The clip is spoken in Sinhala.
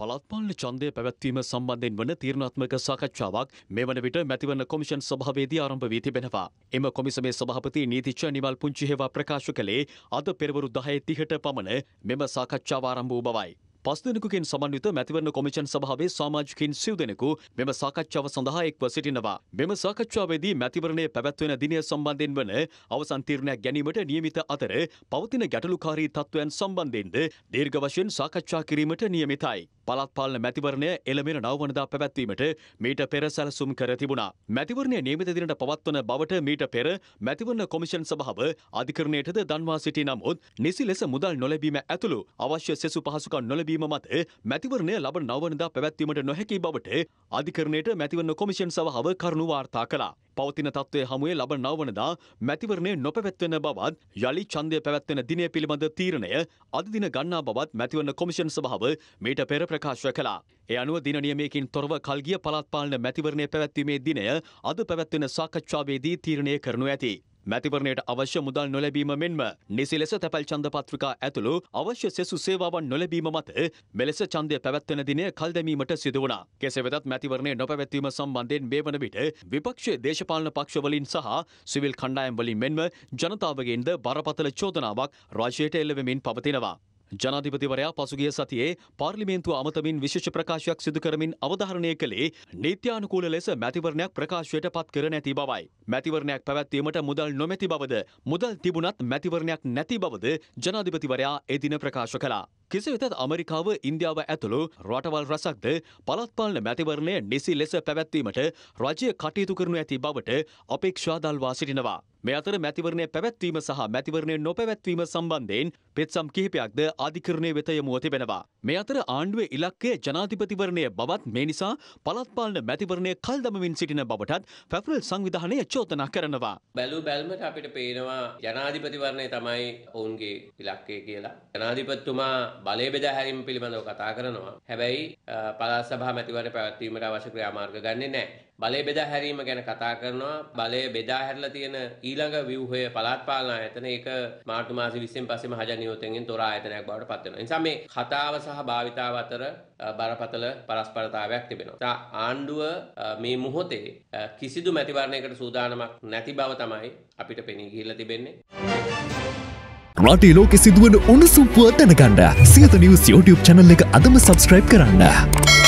පළාත් පාලන ඡන්දය පැවැත්වීම සම්බන්ධයෙන් වන තීරණාත්මක සාකච්ඡාවක් මෙවන විට මැතිවරණ කොමිෂන් සභාවේදී ආරම්භ වී තිබෙනවා. එම කොමිසමේ සභාපති නීතිඥ නිමල් පුංචිහෙවා ප්‍රකාශ කළේ අද පෙරවරු 10:30ට පමණ මෙම සාකච්ඡාව ආරම්භ වූ බවයි. 5 දිනකකින් සමන්විත මැතිවරණ කොමිෂන් සභාවේ සමාජිකින් 9 දෙනෙකු මෙම සාකච්ඡාව සඳහා එක්ව සිටිනවා. මෙම සාකච්ඡාවේදී මැතිවරණයේ පැවැත්වෙන දිනය සම්බන්ධයෙන් වන අවසන් තීරණයක් ගැනීමට නියමිත අතර පවතින ගැටලුකාරී තත්ත්වයන් සම්බන්ධයෙන්ද දීර්ඝ වශයෙන් සාකච්ඡා කිරීමට නියමිතයි. පළාත් පාලන මැතිවරණය එළඹෙන 9 වනදා පැවැත්වීමට මීට පෙර සැලසුම් කර තිබුණා. මැතිවරණය නියමිත දිනට පවත්වන බවට මීට පෙර මැතිවරණ කොමිෂන් සභාව අධිකරණයටද දන්වා සිටි නමුත් නිසි ලෙස මුදල් නොලැබීම ඇතුළු අවශ්‍ය සෙසු පහසුකම් නොලැබීම මත මැතිවරණය ලබන 9 වනදා පැවැත්වීමට නොහැකි බවට අධිකරණයට මැතිවරණ කොමිෂන් සභාව කරුණු වාර්තා කළා. පවතින තත්ත්වයේ හමුවේ ලබන 9 වනදා මැතිවරණය නොපැවැත්වෙන බවත් යලි ඡන්දය පැවැත්වෙන දිනය පිළිබඳ තීරණය අද දින ගන්නා බවත් මැතිවරණ කොමිෂන් සභාව මීට පෙර ප්‍රකාශ කළා. ඒ අනුව දින නියමයකින් තොරව කල්ගිය පළාත් පාලන මැතිවරණය පැවැත්වීමේ දිනය අද පැවැත්වෙන සාකච්ඡාවේදී තීරණය කරනු ඇති. මැතිවරණයට අවශ්‍ය මුදල් නොලැබීම මෙන්ම නිසි ලෙස තැපැල් ඡන්ද පත්‍රිකා ඇතුළු අවශ්‍ය සෙසු සේවාවන් නොලැබීම මත මෙලෙස ඡන්දය පැවැත්වෙන දිනය කල් දැමීමට සිදු වුණා. කෙසේ වෙතත් මැතිවරණය නොපැවැත්වීම සම්බන්ධයෙන් මේ වන විට විපක්ෂයේ දේශපාලන පක්ෂවලින් සහ සිවිල් කණ්ඩායම් වලින් මෙන්ම ජනතාවගෙන්ද බරපතල චෝදනාවක් රාජ්‍යයට එල්ලවෙමින් පවතිනවා. ජනාධිපතිවරයා පසුගිය සතියේ පාර්ලිමේන්තුව අමතමින් විශේෂ ප්‍රකාශයක් සිදු කරමින් අවධාරණය කළේ නීත්‍යානුකූල ලෙස මැතිවරණයක් ප්‍රකාශයට පත් කර නැති බවයි. මැතිවරණයක් පැවැත්වීමට මුදල් නොමැති බවද මුදල් තිබුණත් මැතිවරණයක් නැති බවද ජනාධිපතිවරයා එදින ප්‍රකාශ කළා. කෙසේ වෙතත් ඇමරිකාව ඉන්දියාව ඇතුළු රටවල් රසක්ද පළාත් පාලන මැතිවරණය නිසි ලෙස පැවැත්වීමට රජය කටයුතු කරනු ඇති බවට අපේක්ෂා දල්වා සිටිනවා. මේ අතර මැතිවරණය පැවැත්වීම සහ මැතිවරණය නොපැවැත්වීම සම්බන්ධයෙන් පෙත්සම් කිහිපයක්ද අධිකරණය වෙත යොමුව තිබෙනවා. මේ අතර ආණ්ඩුවේ ඉලක්කය ජනාධිපතිවරණය බවත් මේ නිසා පළාත් පාලන මැතිවරණය කල් දමමින් සිටින බවටත් ෆෙඩරල් සංවිධානය චෝදනා කරනවා. බැලු බැල්මට අපිට පේනවා ජනාධිපතිවරණය තමයි ඔවුන්ගේ ඉලක්කය කියලා. ජනාධිපතිතුමා බලය බෙදා හැරීම පිළිබඳව කතා කරනවා. හැබැයි පළාත් සභා මැතිවරණ පැවැත්වීමට අවශ්‍ය ක්‍රියාමාර්ග ගන්නෙ නැහැ. බලය බෙදා හැරීම ගැන කතා කරනවා. බලය බෙදා හැරලා තියෙන ඊළඟ ව්‍යුහය පළාත් පාලන ආයතන ඒක මාර්තු මාසෙ 20න් පස්සේ මහජන නියෝජනයෙන් තොර ආයතනයක් බවට පත් වෙනවා. ඒ නිසා මේ කතාව සහ භාවිතාව අතර බරපතල පරස්පරතාවයක් තිබෙනවා. ආණ්ඩුව මේ මොහොතේ කිසිදු මැතිවරණයකට සූදානමක් නැති බව තමයි අපිට පෙනී ගිහිල්ලා තිබෙන්නේ. රටේ ලෝකෙ සිදුවන උණුසුම් පුවත් දැනගන්න සියත නිවුස් YouTube channel එක අදම subscribe කරන්න.